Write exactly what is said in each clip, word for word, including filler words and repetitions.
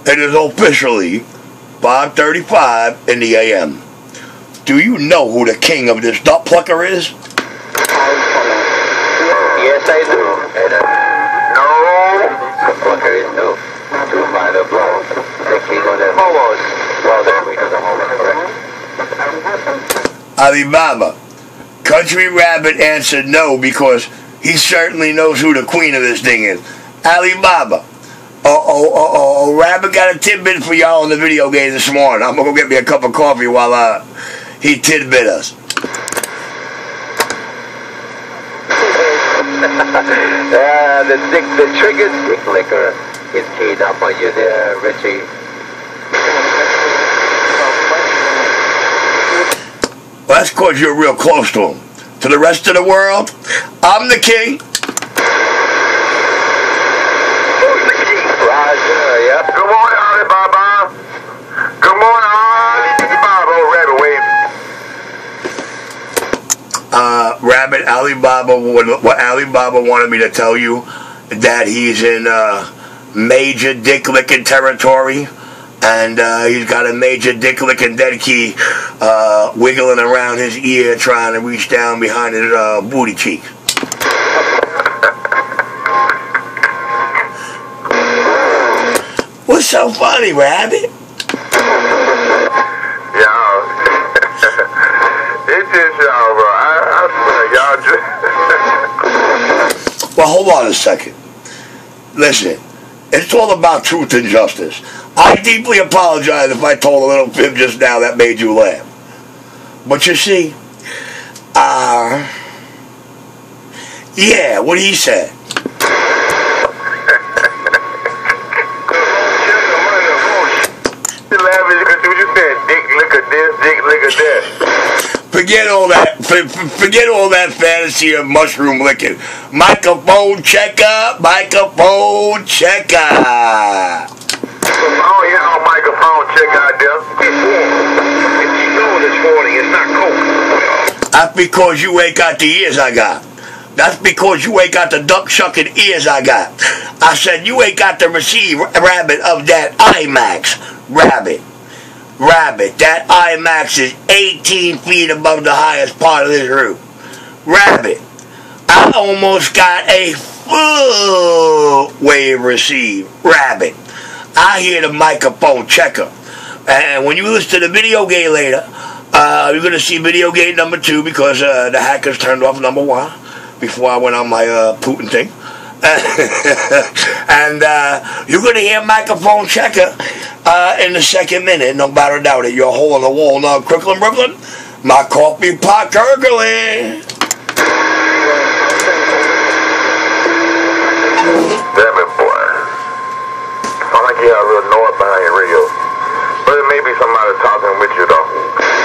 It is officially five thirty-five in the A M. Do you know who the king of this duck plucker is? Yes, I do. And, uh, no, the plucker is new. To find a blow. The king of the homos. Well, then we do the homos, correct? Alibaba. Country Rabbit answered no because he certainly knows who the queen of this thing is. Alibaba. Oh, oh, oh, oh, oh, Rabbit got a tidbit for y'all in the video game this morning. I'm going to go get me a cup of coffee while uh, he tidbit us. uh, the, dick, the trigger dick liquor is keyed up on you there, Richie. Well, that's because you're real close to him. To the rest of the world, I'm the king. Roger, yep. Good morning, Alibaba. Good morning, Alibaba. Rabbit wave. Uh, Rabbit, Alibaba, what Alibaba wanted me to tell you, that he's in uh, major dick licking territory, and uh, he's got a major dick licking dead key uh, wiggling around his ear, trying to reach down behind his uh, booty cheek. What's so funny, Rabbit? Y'all, it's just y'all, bro. I, I swear, y'all just... Well, hold on a second. Listen, it's all about truth and justice. I deeply apologize if I told a little fib just now that made you laugh. But you see, uh, yeah, what he said. Forget all that. Forget all that fantasy of mushroom licking. Microphone checker. Microphone checker. Oh yeah, microphone checker out there. It's snow this morning. It's not cold. That's because you ain't got the ears I got. That's because you ain't got the duck shucking ears I got. I said you ain't got the receive, Rabbit, of that IMAX. Rabbit. Rabbit, that IMAX is eighteen feet above the highest part of this roof. Rabbit, I almost got a full wave receive. Rabbit, I hear the microphone checker. And when you listen to the video game later, uh, you're going to see video game number two because uh, the hackers turned off number one before I went on my uh, Putin thing. And uh, you're going to hear microphone checker uh, in the second minute, no matter doubt it. You're a hole in the wall now, Crooklyn, Brooklyn. My coffee pot gurgling. Damn it, boy. Sound like you got a real noise behind your radio. But it may be somebody talking with you, though.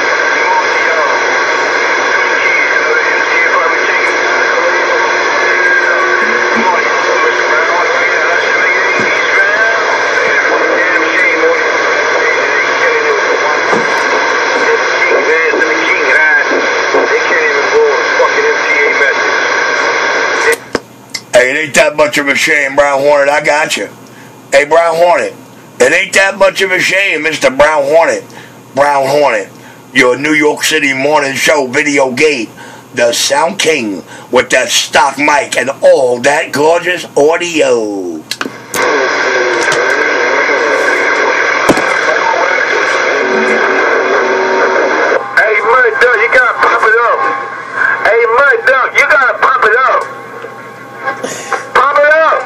Hey, it ain't that much of a shame, Brown Hornet. I got you. Hey, Brown Hornet. It ain't that much of a shame, Mister Brown Hornet. Brown Hornet. Your New York City morning show video gate. The Sound King with that stock mic and all that gorgeous audio. Hey, Mud Duck, you gotta pump it up. Hey, Mud Duck, you gotta pump it up. Pump it up!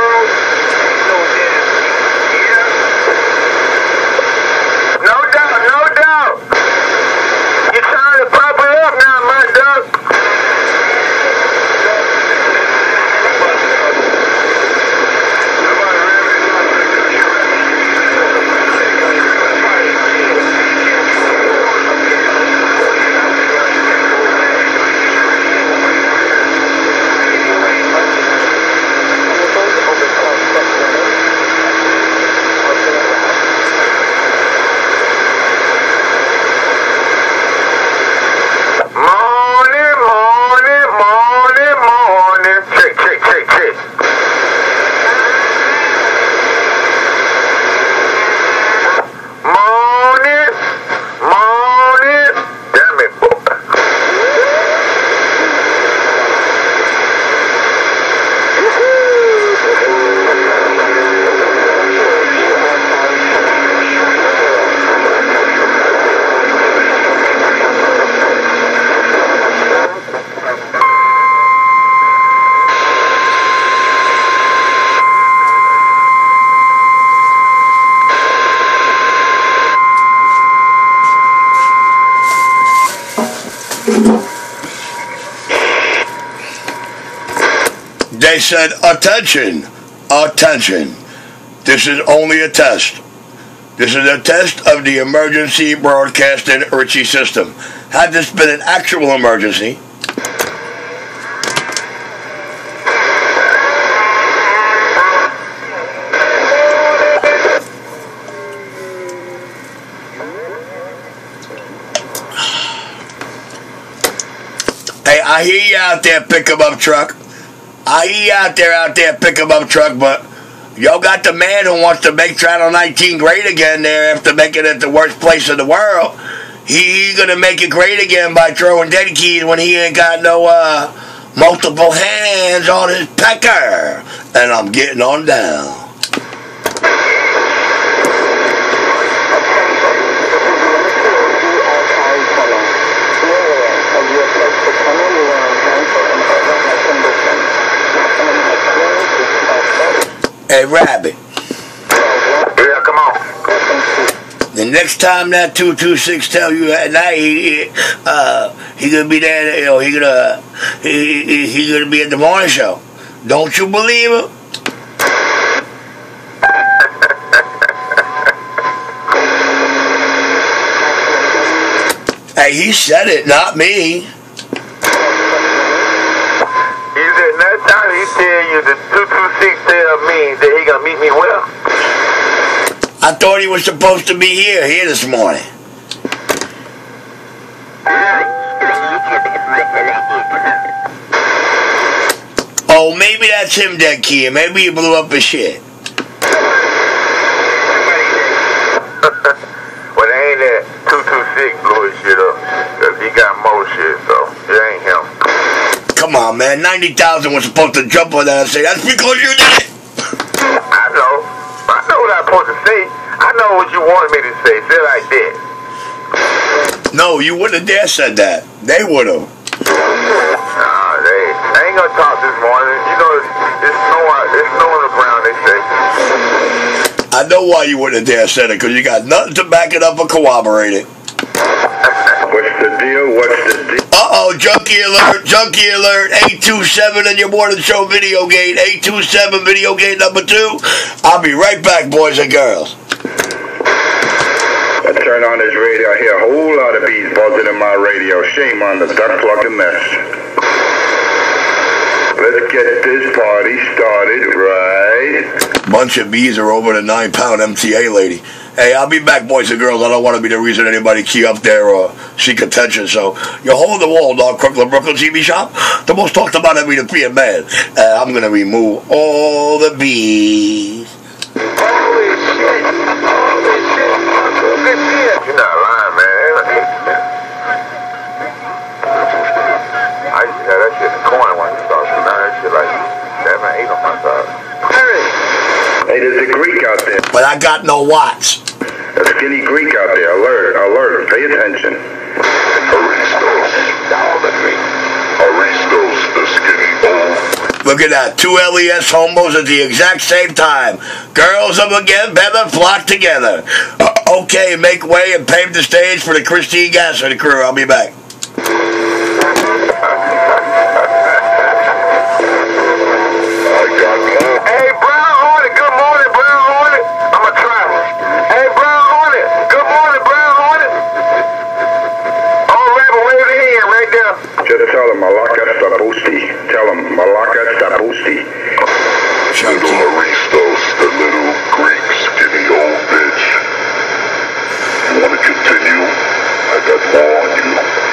No doubt, no I said, attention, attention. This is only a test. This is a test of the emergency broadcasting Richie system. Had this been an actual emergency, hey, I hear you out there, pick 'em up truck. I hear you out there, out there, pick 'em up truck, but y'all got the man who wants to make Channel nineteen great again there after making it the worst place in the world. He, he gonna make it great again by throwing dead keys when he ain't got no uh, multiple hands on his pecker. And I'm getting on down. Hey, Rabbit. Yeah, come on. The next time that two two six tell you at night, he, uh, he gonna be there. You know, he gonna he, he, he gonna be at the morning show. Don't you believe him? Hey, he said it, not me. Next time he tell you the two two six tell me that he gonna meet me well. I thought he was supposed to be here, here this morning. Oh, maybe that's him, that kid. Maybe he blew up his shit. Well, it ain't that two two six blew his shit up. Cause he got more shit, so it ain't him. Come on, man. ninety thousand was supposed to jump on that and say, that's because you did it. I know. I know what I'm supposed to say. I know what you wanted me to say. Say it like that. No, you wouldn't have dare said that. They would have. Nah, they, they ain't gonna talk this morning. You know, it's snow, it's snow on the ground, they say. I know why you wouldn't have dare said it, because you got nothing to back it up or corroborate it. What's the deal? What's the deal? Uh-oh, junkie alert, junkie alert, eight two seven on your morning show video gate, eight two seven video gate number two. I'll be right back, boys and girls. I turn on this radio, I hear a whole lot of bees buzzing in my radio. Shame on the duck plucking mess. Let's get this party started, right? Bunch of bees are over the nine pound M T A lady. Hey, I'll be back, boys and girls. I don't want to be the reason anybody key up there or seek attention. So, you hold the wall, dog. Crooklyn, Brooklyn T V shop. The most talked about every European man. Uh, I'm going to remove all the bees. Holy shit. Holy shit. Good shit. You're not lying, man. I used to have that shit in the corner when you started. Now that shit like seven, eight on my side. Hey, there's a Greek out there. But I got no watch. A skinny Greek out there. Alert, alert. Pay attention. Aristos. The Greek. Aristos, the skinny old. Look at that. Two L E S homos at the exact same time. Girls of again better flock together. Uh, okay, make way and pave the stage for the Christine Gasser crew. I'll be back. Hey, Brown Hornet. Good morning, Brown Hornet. I'm a try. Hey, Brown Hornet. Good morning, Brown Hornet. Oh, Rabbit, wave the hand right there. Just tell him Malaka Stabusti. Tell him Malaka Stabusti. Chunky. Aristos, the little Greek skinny old bitch. You want to continue? I got more on you.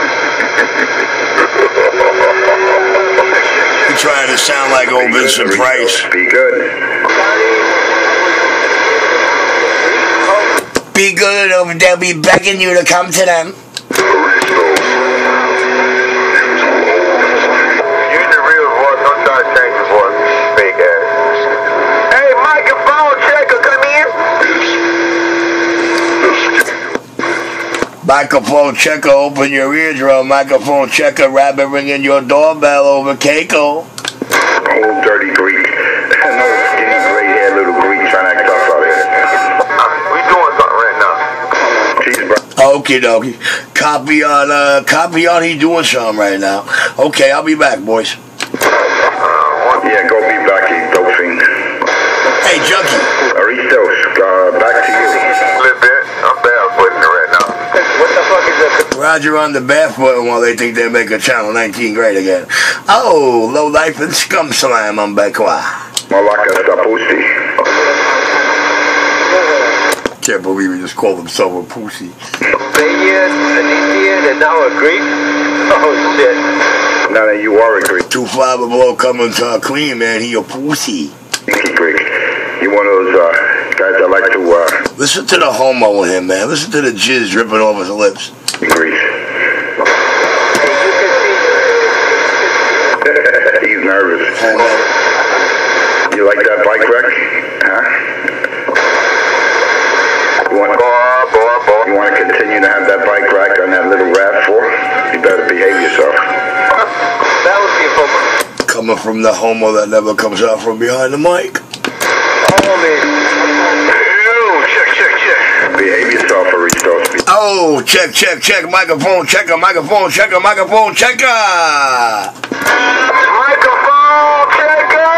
You're trying to sound like old Vincent Price. Be good. Be good, or they'll be begging you to come to them. Use your real voice. Don't try to change your voice. Fake ass. Hey, microphone checker, come in. Microphone checker, open your eardrum. Microphone checker, rabbit ringing your doorbell over Keiko. Old dirty Greek. No skinny gray haired little Greek trying to act tough out here. We doing something right now. Cheese, bro. Okie dokie. Copy on, uh, copy on, he doing something right now. Okay, I'll be back, boys. Uh, yeah, go be Hey, Junkie. Aristos, uh, back to you. A little bit. I'm barefooting right now. What the fuck is that? Roger on the barefoot while they think they make a Channel nineteen great again. Oh, low life and scum slam on Bekwa. Malaka Stapusti. Can't believe he just called himself a pussy. Albanian, Tunisian, and now a Greek? Oh, shit. Now that you are a Greek. Two five below coming to a clean, man. He a pussy. Greek. You one of those uh, guys that like to uh, Listen to the homo in him, man. Listen to the jizz dripping off his lips. Greece. He's nervous. You like that bike wreck? Huh? You want to, you want to continue to have that bike rack on that little RAV four? You better behave yourself. That would be fun. Coming from the homo that never comes out from behind the mic. Oh, man. Ew, check, check, check. Behave yourself, Aristos. Oh, check, check, check. Microphone checker, microphone checker, microphone checker. Microphone checker.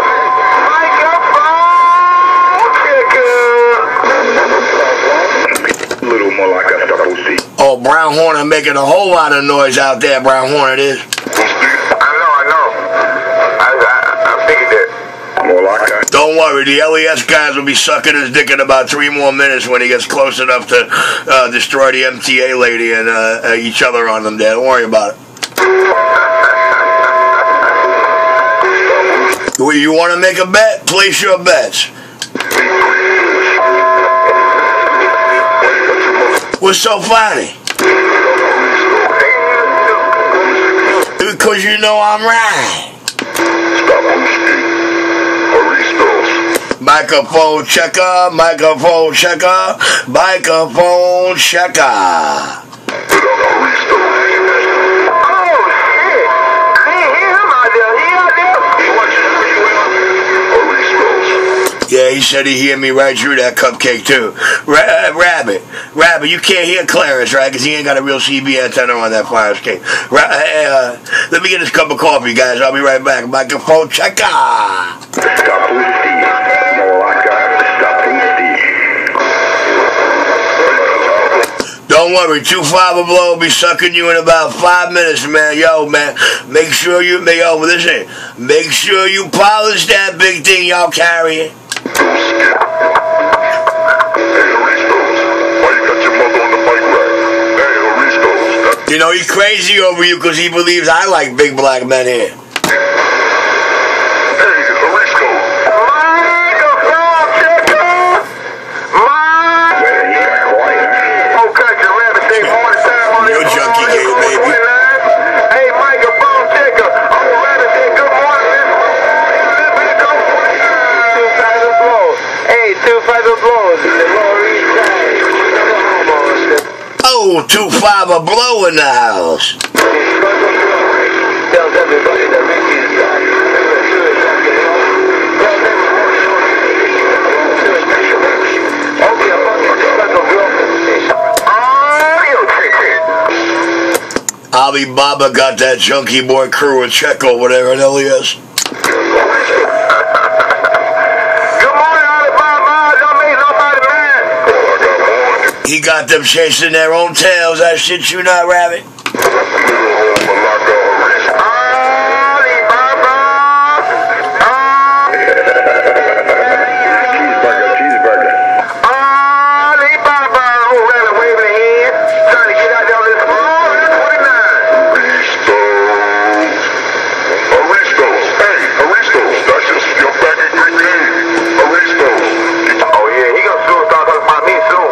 Little more like a Stapusti. Oh, Brown Hornet making a whole lot of noise out there, Brown Hornet is. I know, I know. I, I, I figured that. More like a... Don't worry, the L E S guys will be sucking his dick in about three more minutes when he gets close enough to uh, destroy the M T A lady and uh, uh, each other on them there. Don't worry about it. You want to make a bet? Place your bets. What's so funny? Because you know I'm right. Microphone checker, microphone checker, microphone checker. Yeah, he said he hear me right through that cupcake too. Ra- Rabbit, Rabbit, you can't hear Clarence, right? Because he ain't got a real C B antenna on that fire escape. Ra- uh, let me get this cup of coffee, guys. I'll be right back. Microphone checker. Don't worry, two five a blow will be sucking you in about five minutes, man. Yo, man, make sure you, yo, listen, make sure you polish that big thing y'all carrying. You know, he's crazy over you because he believes I like big black men here. Oh, two five a blow in the house. Tells everybody that Ricky's Alibaba got that junkie boy crew in Checo, whatever the hell he is. He got them chasing their own tails. That shit you not, Rabbit. Cheeseburger, cheeseburger. Alibaba, oh, Rabbit waving a hand, trying to get out there on this floor. Aristos. Hey, Aristos. That's just your back in Greek name. Aristos. Oh, yeah, he gonna soon start talking about me soon.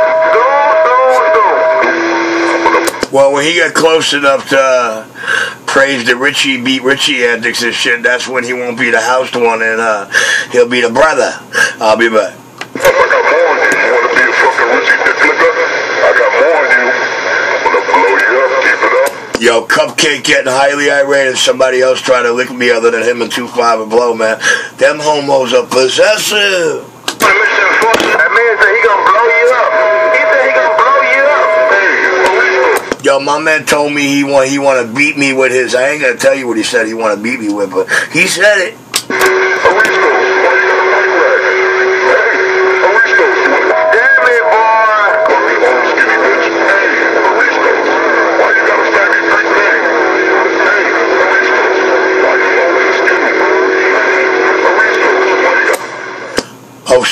Well, when he got close enough to uh, praise the Richie beat Richie antics and shit, that's when he won't be the house one and uh, he'll be the brother. I'll be back. I got more on you. You want to be a fucking Richie dick licker? I got more on you. I'm gonna blow you up. Keep it up. Yo, Cupcake getting highly irate and somebody else trying to lick me other than him and two five and blow, man. Them homos are possessive. That man said he gonna blow you up. He said he gonna blow you up. Yo, my man told me he want he want to beat me with his. I ain't gonna tell you what he said he want to beat me with, but he said it. Aristos. Why you got a bike rack?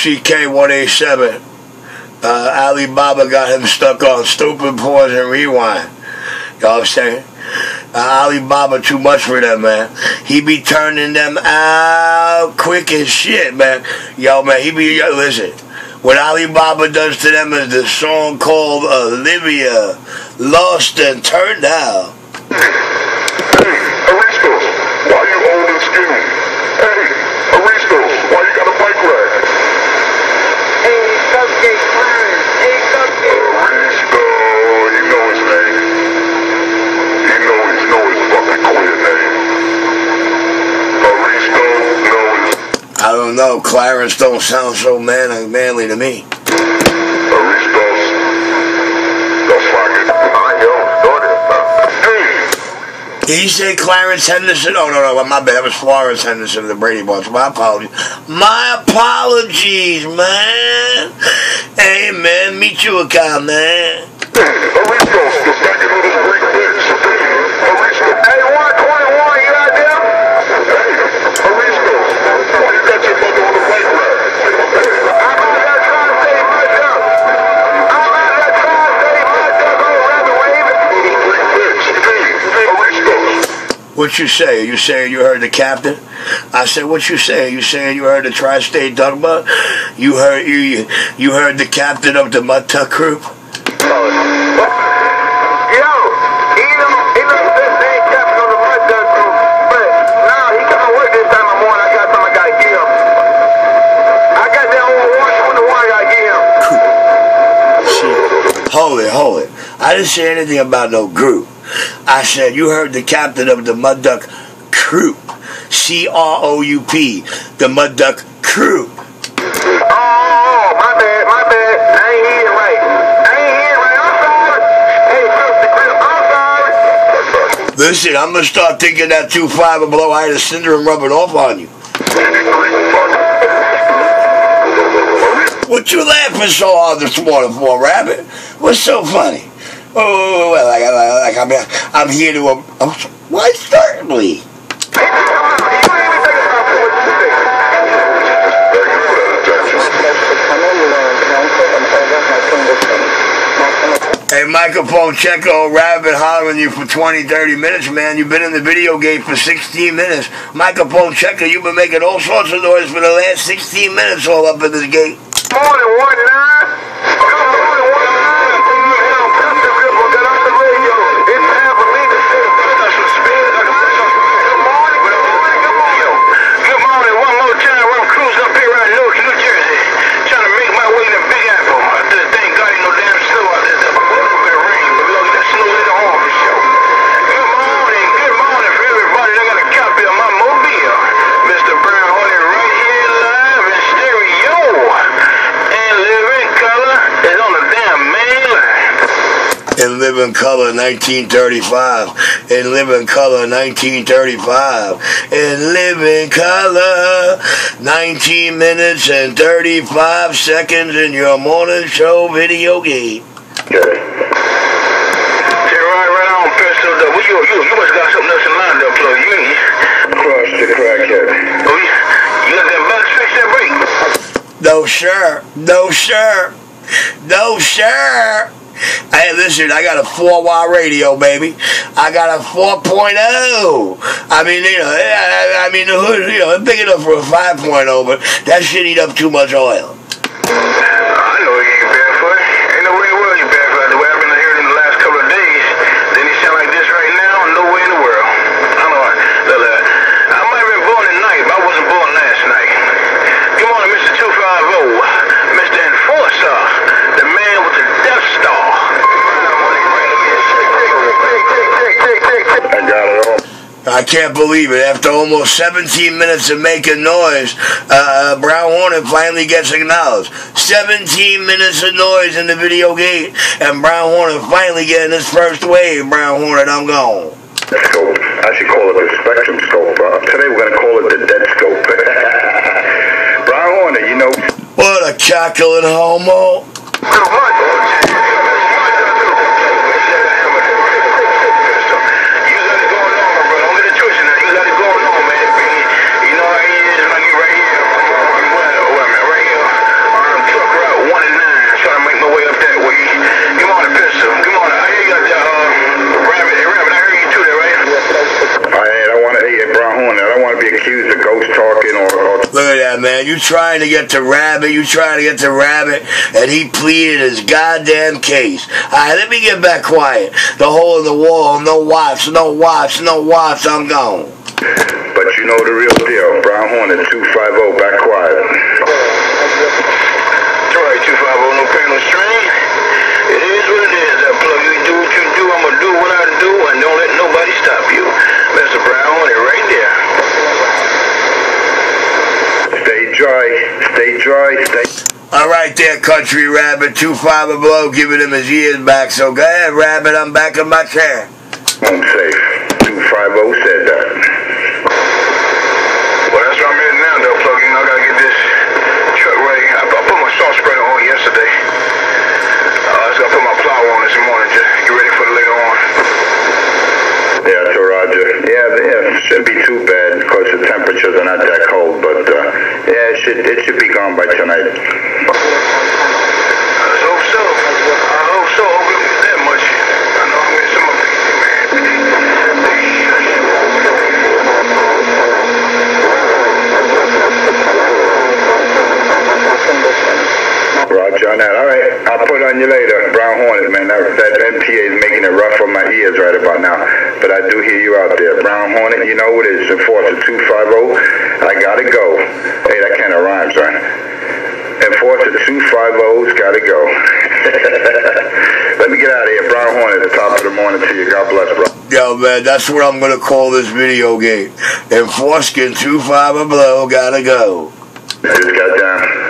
C K one eighty-seven. Uh, Alibaba got him stuck on stupid pause and rewind. You know what I'm saying? Uh, Alibaba too much for them, man. He be turning them out quick as shit, man. Yo, man, he be, yo, listen. What Alibaba does to them is the song called Olivia, Lost and Turned Out. Hey, Aristos, why you old and skinny? Hey, Aristos, why you got a bike rack? Hey, Cupcake Clarence. Hey, Cupcake. Aristo, you know his name. You know, you know his fucking queer name. Aristo knows. I don't know. Clarence don't sound so man manly to me. Aristos, that's like it. I don't sort it. Hey. Did he say Clarence Henderson? Oh, no, no, my bad. That was Florence Henderson of the Brady Bunch. My apologies. My apologies, man. Hey, man, meet you a guy, man. Aristos, the second of the Greek bitch. Aristos. Hey, one twenty-one, you out there? Hey, Aristos, why you got your mother on the bike rack? I'm out there trying to save my duck. I'm out there trying to save my duck on Rabbit Wave. Greek bitch. Hey, Aristos. What you say? You saying you heard the captain? I said, what you saying? You saying you heard the Tri-State Duck Butt? You heard you you heard the captain of the Mud Tuck Group? Yo, he know, he know this ain't captain on the Mud Duck Group, but now he come to work this time of morning. I got something I gotta give him. I got that old one twenty-one I gotta give him. Shit. Hold it, hold it. I didn't say anything about no group. I said you heard the captain of the Mud Duck Group. C R O U P. The Mud Duck Group. Oh, my bad, my bad. I ain't hearing right. I ain't hearing right. I'm sorry. Hey, trust the group. I'm sorry. Listen, I'm gonna start thinking that two five and below I had a syndrome rubbing off on you. What you laughing so hard this morning for, Rabbit? What's so funny? Oh, well, like, like, like I'm, I'm here to. Um, um, why certainly? Hey, Microphone Checo, Rabbit hollering you for twenty, thirty minutes, man. You've been in the video game for sixteen minutes. Microphone Checo, you've been making all sorts of noise for the last sixteen minutes all up in this gate. Morning, one nine. Good morning, one nine. Come to Ripple, get off the radio. It's time for me to say special spin. Good morning, good morning, good morning. Good morning, one more time. I'm cruising up here around Newark, New Jersey, trying to make my way to Big Apple. This thing got ain't no damn snow out there. It's a little bit of rain, but we're gonna get that snow later on for sure. Good morning, good morning for everybody. I got a copy of my mobile. Mister Brown Hornet right here live in stereo. And Living Color is on the damn main line. In Living Color nineteen thirty-five. In Living Color nineteen thirty-five. In Living Color nineteen minutes and thirty-five seconds in your morning show video game. Yeah. Hey, right, right on, Pistol. Though. Well, you, you, you must got something else in line, though, Flo. You ain't. Cross the crackhead. Oh, you, you got that box fix that break? No, sir. No, sir. No, sir. Hey, listen, I got a four watt radio, baby. I got a four point oh. I mean, you know, I, I mean, the hood, you know, it's big enough for a five point oh, but that shit eat up too much oil. I know he ain't bad for it. Ain't no way in the world you bad for it. The way I've been hearing him the last couple of days, then he sound like this right now, no way in the world. I don't know. Look, look, I might have been born tonight, but I wasn't born last night. Good morning, Mister two fifty, Mister Enforcer, the man with the Death Star. I got it all. I can't believe it. After almost seventeen minutes of making noise, uh, Brown Hornet finally gets acknowledged. seventeen minutes of noise in the video gate, and Brown Hornet finally getting his first wave. Brown Hornet, I'm gone. Scope. I should call it the spectrum scope. Uh, today we're going to call it the dead scope. Brown Hornet, you know. What a cackling homo. man. You trying to get to Rabbit, you trying to get to Rabbit, and he pleaded his goddamn case. Alright, let me get back quiet. The hole in the wall, no watch, no watch, no watch, I'm gone. But you know the real deal. Brown Hornet two five zero, back quiet. Troy two five zero, no pain, no strain. It is what it is. That plug, you do what you do, I'm gonna do what I do, and don't let nobody stop you. Mister Brown Hornet right there. Stay dry, stay dry, stay... Alright there, Country Rabbit, two five zero below, giving him his ears back. So go ahead, Rabbit, I'm back in my chair. Home safe. two five zero said that. Well, that's where I'm heading now, though, plug. You know, I gotta get this truck ready. I put my salt spreader on yesterday. Uh, I just gotta put my plow on this morning, just get ready for it later on. Yeah, so Roger. Yeah, yeah, it shouldn't be too bad because the temperatures are not that cold, but uh, yeah, it should it should be gone by tonight. I hope so. I hope so. I hope it was that much. I know I missed some of it, man. Roger on that. All right, I'll put on you later. Brown Hornet, man. That, that M P A is making it rough on my ears right about now. But I do hear you out there. Brown Hornet, you know what it is. Enforcer two five zero. I gotta go. Hey, that kind of rhymes, right? Enforcer two five zero's gotta go. Let me get out of here. Brown Hornet at the top of the morning to you. God bless, bro. Yo, man, that's what I'm gonna call this video game. Enforcer two five zero below, gotta go. I just got down.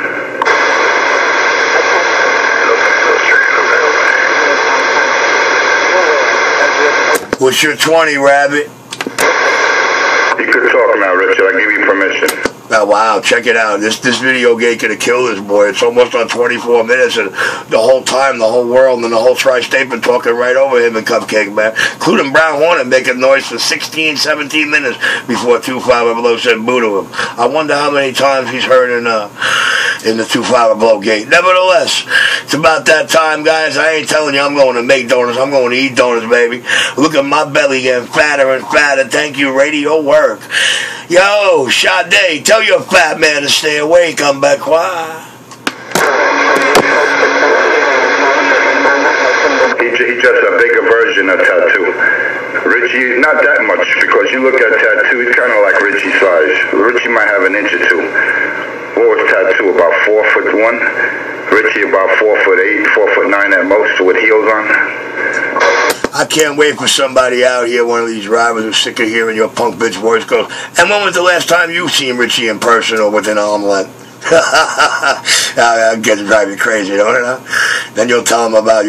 What's your twenty, Rabbit? You could talk now, Richard. I give you permission. Oh, wow, check it out. This this video game could have killed this boy. It's almost on twenty-four minutes, and the whole time, the whole world and the whole tri-state been talking right over him and Cupcake, man. Including Brown Hornet making noise for sixteen, seventeen minutes before two five zero below said boo to him. I wonder how many times he's heard in uh in the two five zero below gate. Nevertheless, it's about that time, guys. I ain't telling you I'm going to make donuts. I'm going to eat donuts, baby. Look at my belly getting fatter and fatter. Thank you, radio work. Yo, Sade, tell your fat man to stay awake. I'm back quiet. He, he just a bigger version of Tattoo. Richie, not that much, because you look at Tattoo, he's kind of like Richie size. Richie might have an inch or two. What was Tattoo, about four foot one? Richie about four foot eight, four foot nine at most, with heels on. I can't wait for somebody out here, one of these drivers who's sick of hearing your punk bitch voice goes, and when was the last time you've seen Richie in person or with an omelet? I'll get to drive you crazy, don't it? Then you'll tell him about